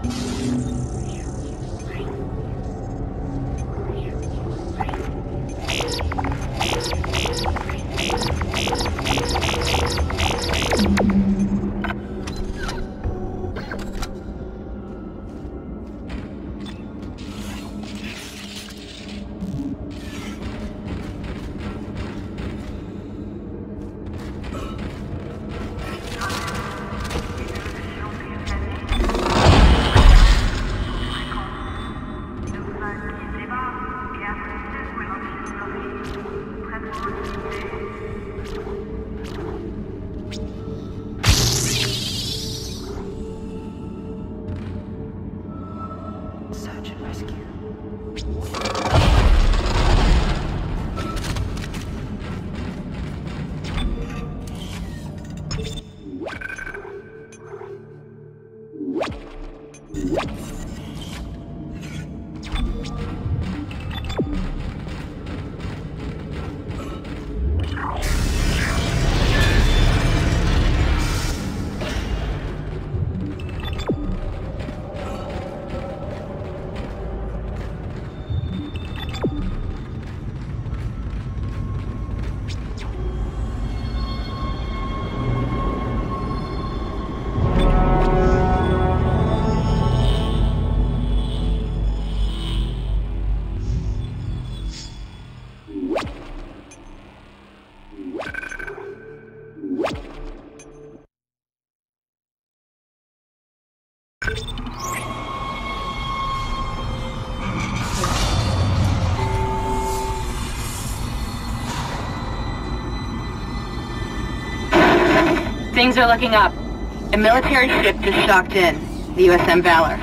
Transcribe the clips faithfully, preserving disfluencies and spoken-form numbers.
Things are looking up. A military ship just docked in, the U S M Valor.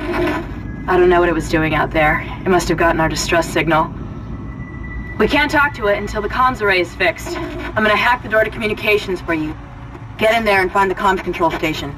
I don't know what it was doing out there. It must have gotten our distress signal. We can't talk to it until the comms array is fixed. I'm gonna hack the door to communications for you. Get in there and find the comms control station.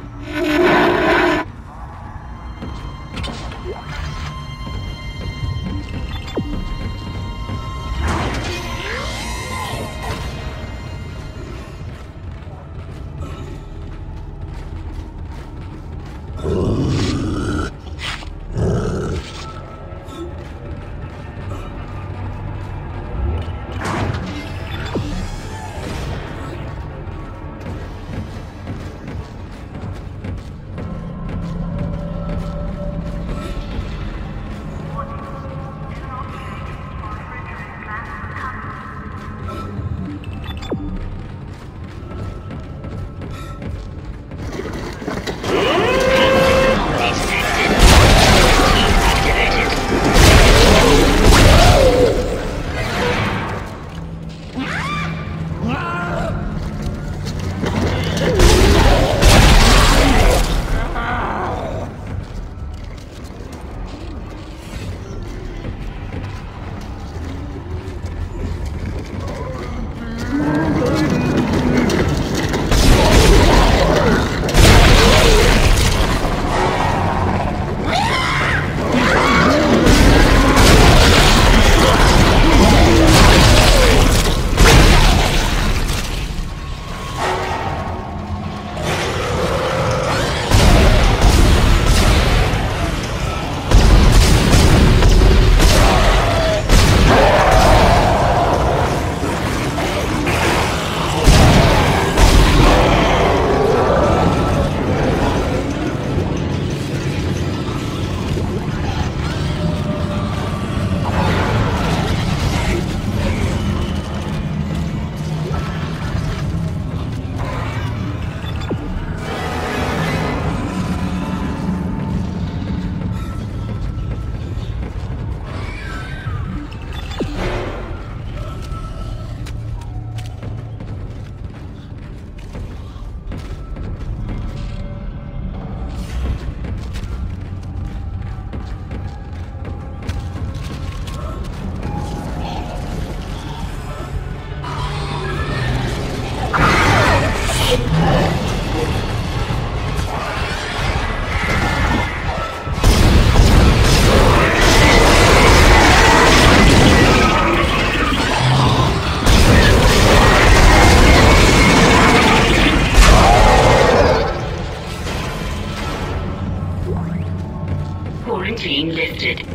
Quarantine lifted.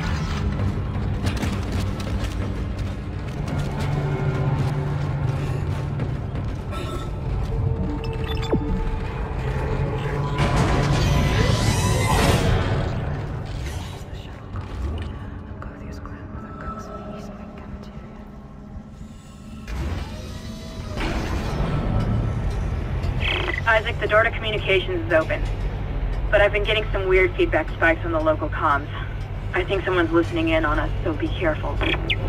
Isaac, the door to communications is open. But I've been getting some weird feedback spikes on the local comms. I think someone's listening in on us, so be careful.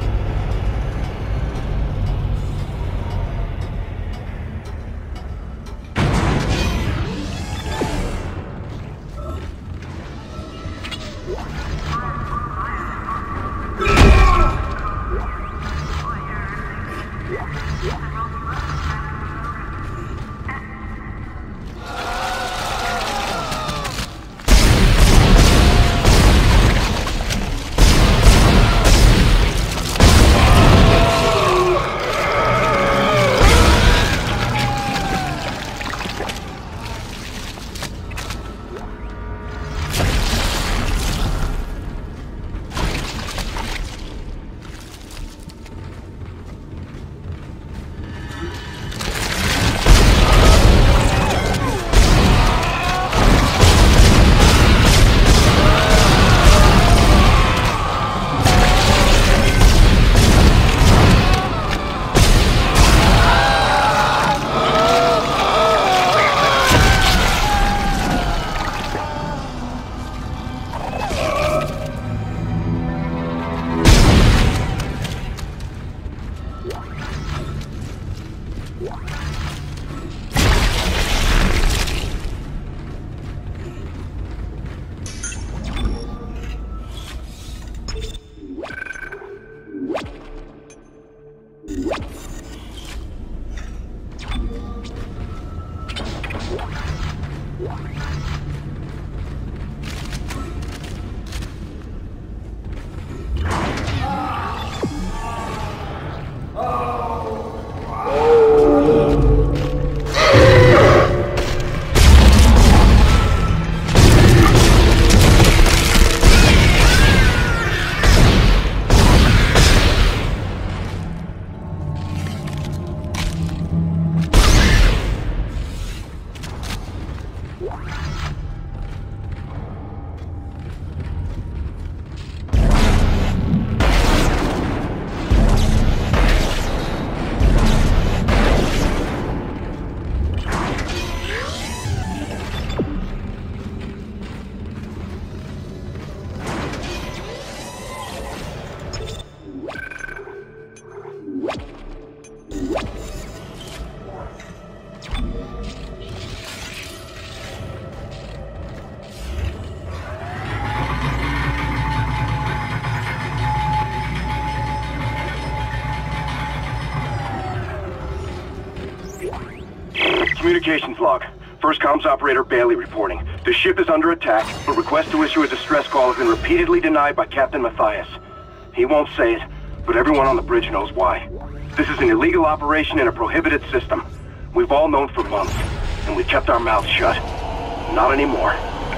Communications log. First comms operator Bailey reporting. The ship is under attack, but request to issue a distress call has been repeatedly denied by Captain Matthias. He won't say it, but everyone on the bridge knows why. This is an illegal operation in a prohibited system. We've all known for months, and we've kept our mouths shut. Not anymore.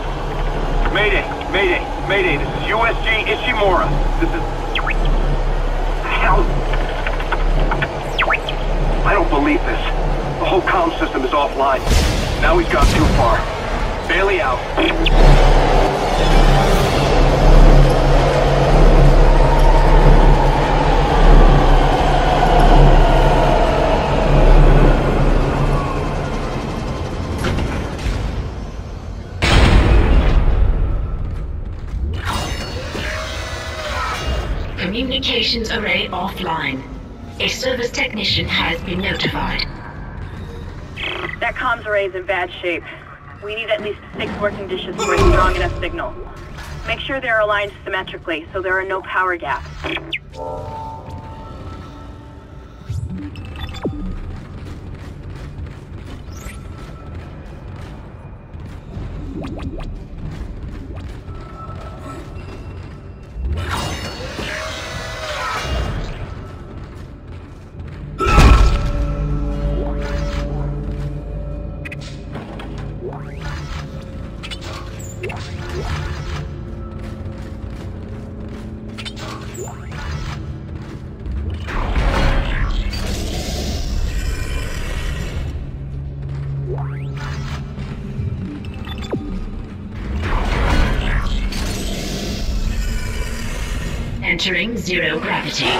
Mayday! Mayday! Mayday! This is U S G Ishimura. This is... Hell... I don't believe this. The whole comm system is offline. Now he's gone too far. Bailey out. Communications array offline. A service technician has been notified. That comms array is in bad shape. We need at least six working dishes for a strong enough signal. Make sure they're aligned symmetrically so there are no power gaps. Entering zero gravity.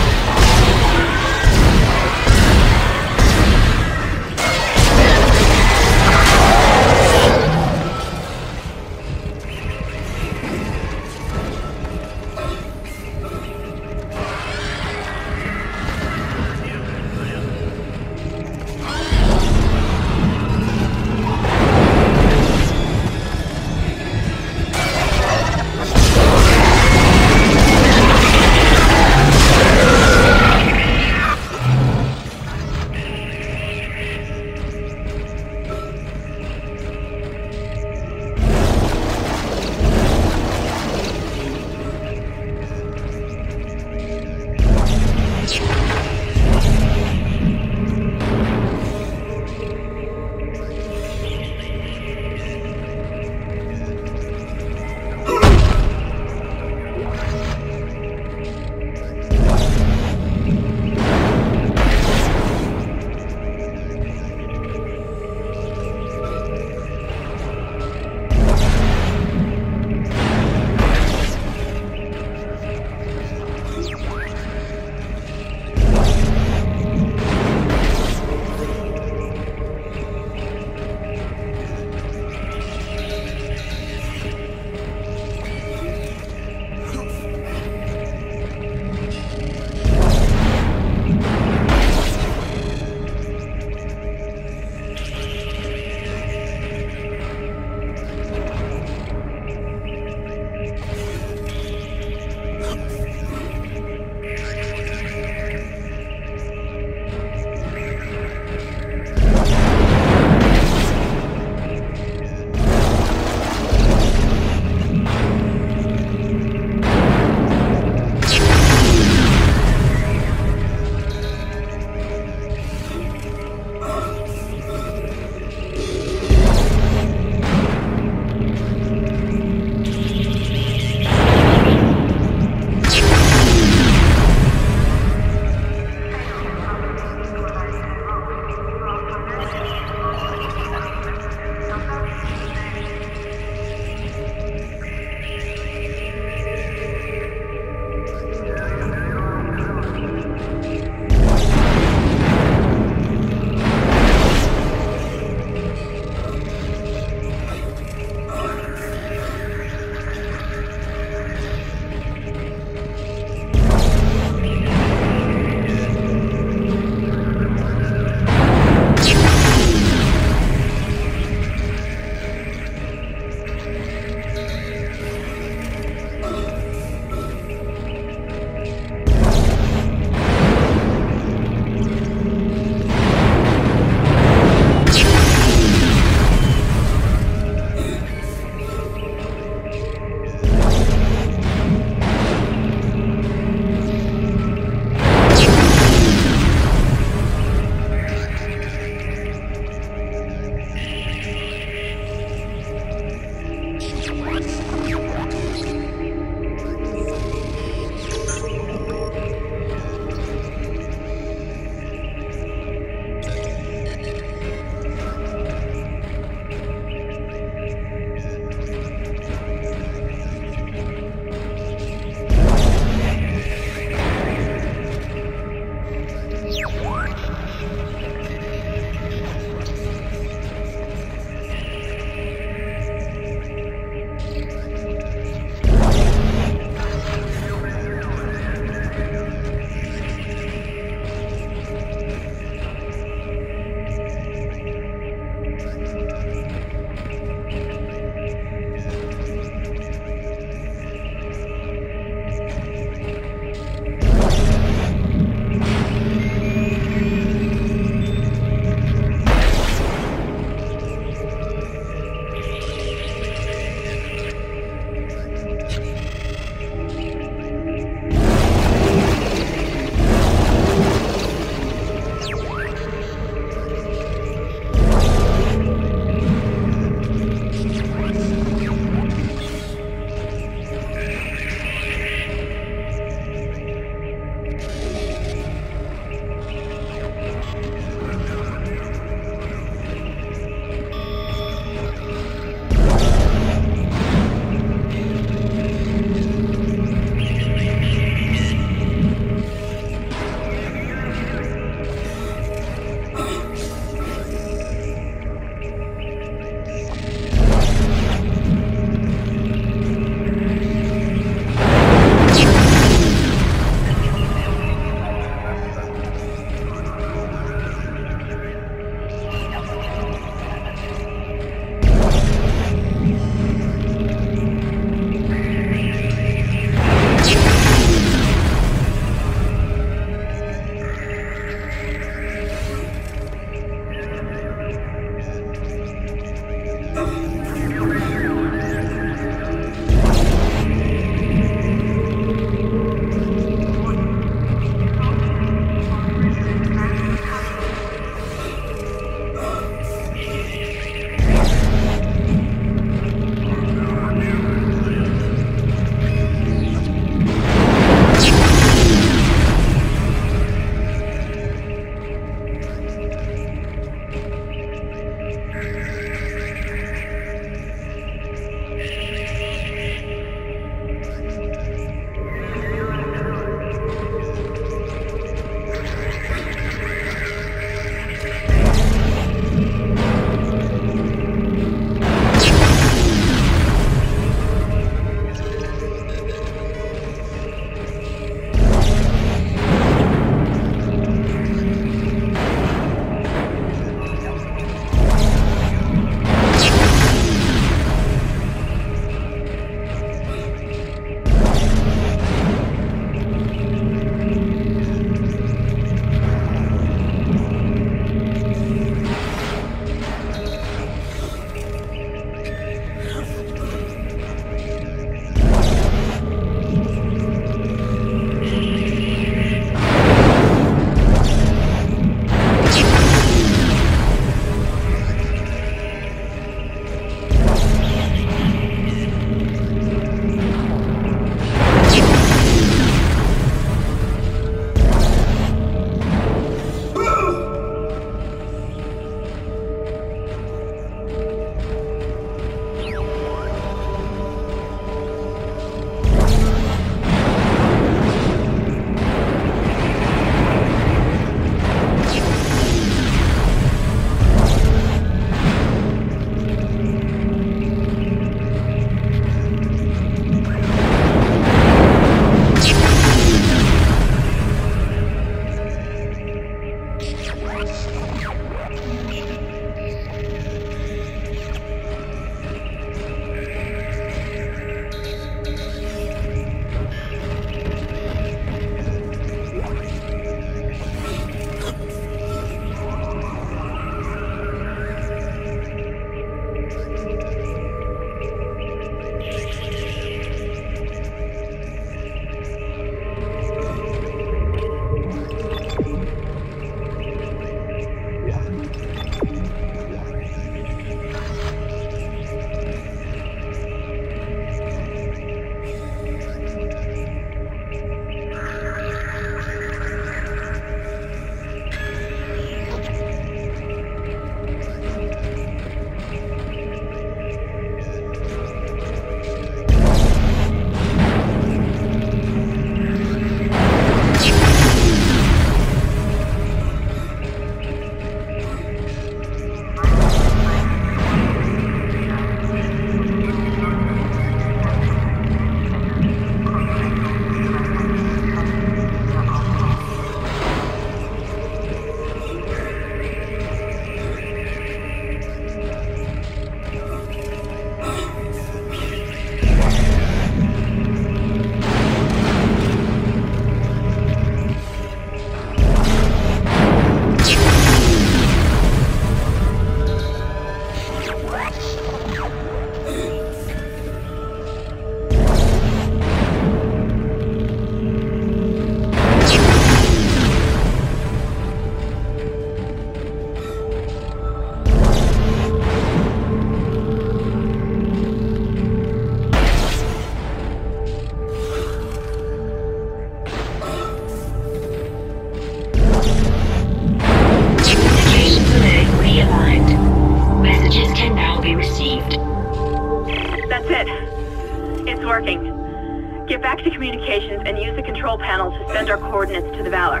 it. It's working. Get back to communications and use the control panel to send our coordinates to the Valor.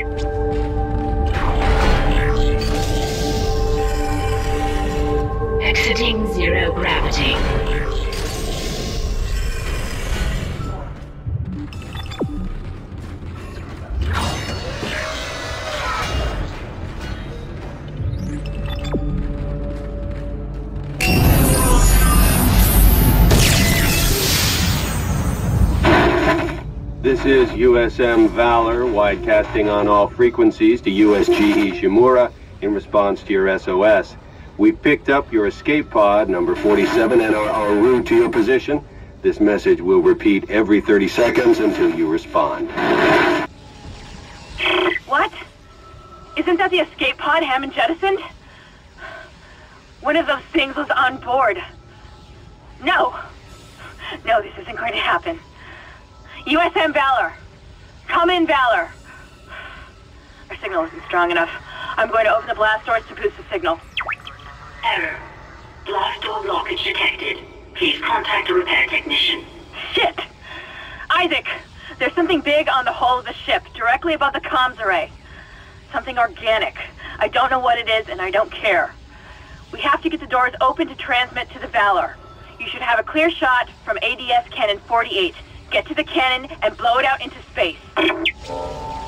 Exiting zero gravity. This is U S M Valor, widecasting on all frequencies to U S G Ishimura in response to your S O S. We've picked up your escape pod, number forty-seven, and are en route to your position. This message will repeat every thirty seconds until you respond. What? Isn't that the escape pod Hammond jettisoned? One of those things was on board. No. No, this isn't going to happen. U S M Valor. Come in, Valor. Our signal isn't strong enough. I'm going to open the blast doors to boost the signal. Error. Blast door blockage detected. Please contact a repair technician. Shit! Isaac, there's something big on the hull of the ship, directly above the comms array. Something organic. I don't know what it is, and I don't care. We have to get the doors open to transmit to the Valor. You should have a clear shot from A D S Cannon forty-eight. Get to the cannon and blow it out into space.